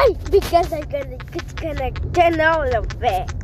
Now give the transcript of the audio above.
Why? Because it's gonna turn all of it.